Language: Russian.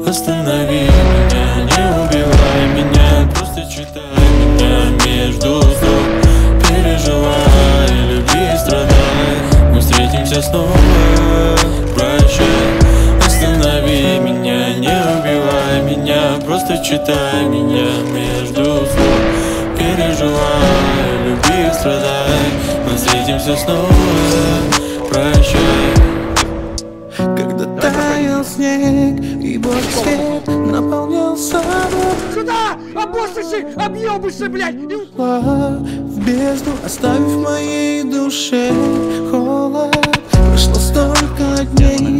Останови меня, не убивай меня, просто читай меня между строк. Переживай, люби, страдай, мы встретимся снова. Прощай, останови меня, не убивай меня, просто читай меня между строк. Переживай, люби, страдай, мы встретимся снова. Прощай. Когда таял снег и божий свет наполнял собой. Сюда! Обоссыши! Объебыши, блядь! В бездну, оставив в моей душе холод. Прошло столько дней.